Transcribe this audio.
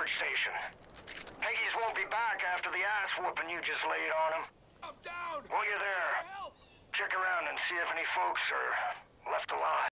guard station. Peggies won't be back after the ass whooping you just laid on them. I'm down! While you're there, check around and see if any folks are left alive.